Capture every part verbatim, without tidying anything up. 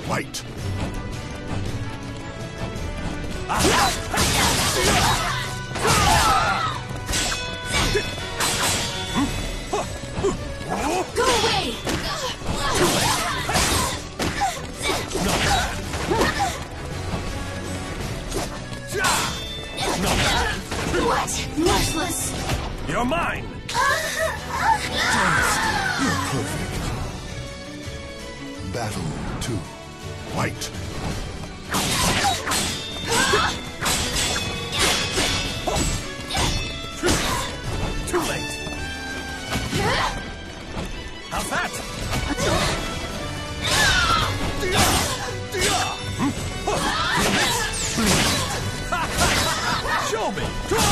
White. Go away! What? Worthless! You're mine! You're perfect. Battle two. White. Too late! How's that? Show me!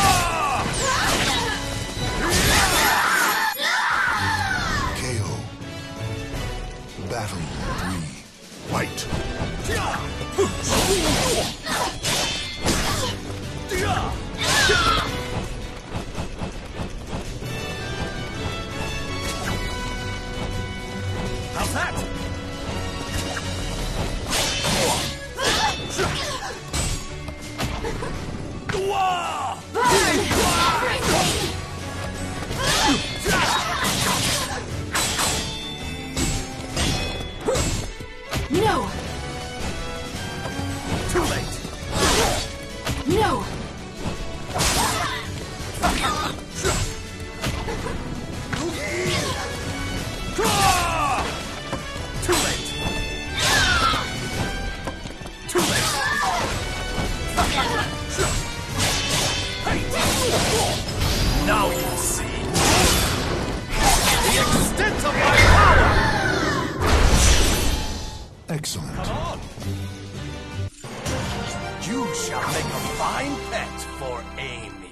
K O. Battle three. White. How's that? No! Too late! No! Too late! Too late! Now you see the extent of my power! Excellent. Come on! You shall make a fine pet for Amy.